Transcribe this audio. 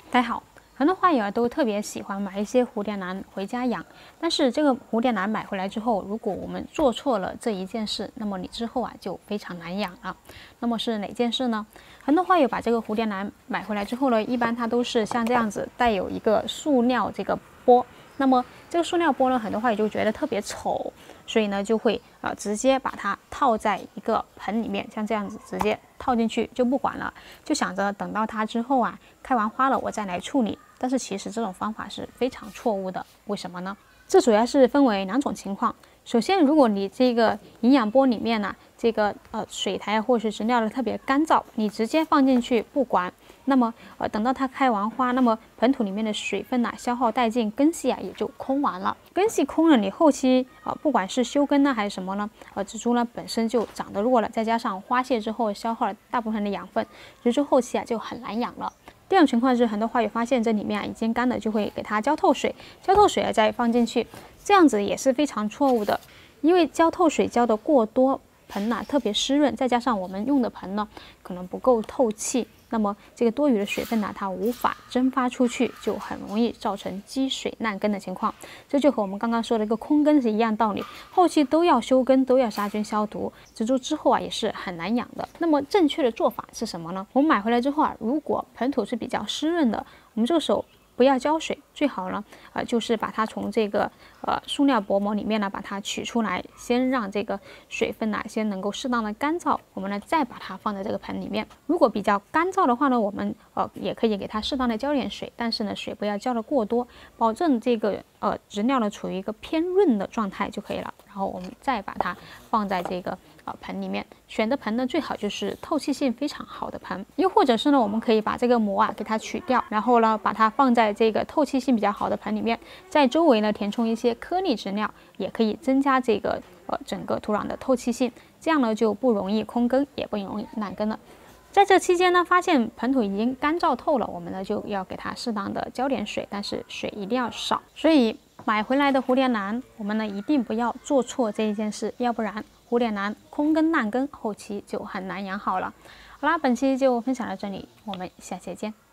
大家好，很多花友都特别喜欢买一些蝴蝶兰回家养，但是这个蝴蝶兰买回来之后，如果我们做错了这一件事，那么你之后就非常难养了。那么是哪件事呢？很多花友把这个蝴蝶兰买回来之后呢，一般它都是像这样子带有一个塑料这个钵。那么这个塑料钵呢，很多花友就觉得特别丑，所以呢就会直接把它套在一个盆里面，像这样子直接套进去就不管了，就想着等到它之后开完花了我再来处理。但是其实这种方法是非常错误的，为什么呢？这主要是分为两种情况。首先，如果你这个营养钵里面这个水苔或是植料特别干燥，你直接放进去不管，那么等到它开完花，那么盆土里面的水分消耗殆尽，根系也就空完了。根系空了，你后期不管是休根还是什么呢，植株本身就长得弱了，再加上花谢之后消耗了大部分的养分，植株后期就很难养了。第二种情况是，很多花友发现这里面已经干了，就会给它浇透水，浇透水再放进去，这样子也是非常错误的。因为浇透水浇得过多，盆特别湿润，再加上我们用的盆呢可能不够透气，那么这个多余的水分它无法蒸发出去，就很容易造成积水烂根的情况。这就和我们刚刚说的一个空根是一样道理，后期都要休根，都要杀菌消毒，植株之后也是很难养的。那么正确的做法是什么呢？我们买回来之后如果盆土是比较湿润的，我们这个时候不要浇水，最好呢就是把它从这个塑料薄膜里面把它取出来，先让这个水分先能够适当的干燥，我们再把它放在这个盆里面。如果比较干燥的话呢，我们也可以给它适当的浇点水，但是呢水不要浇得过多，保证这个植料处于一个偏润的状态就可以了。然后我们再把它放在这个盆里面，选的盆呢最好就是透气性非常好的盆，又或者是呢我们可以把这个膜给它取掉，然后呢把它放在这个透气性比较好的盆里面，在周围呢填充一些颗粒植料，也可以增加这个整个土壤的透气性，这样呢就不容易空根，也不容易烂根了。在这期间呢，发现盆土已经干燥透了，我们呢就要给它适当的浇点水，但是水一定要少。所以买回来的蝴蝶兰，我们呢一定不要做错这一件事，要不然蝴蝶兰空根烂根，后期就很难养好了。好啦，本期就分享到这里，我们下期见。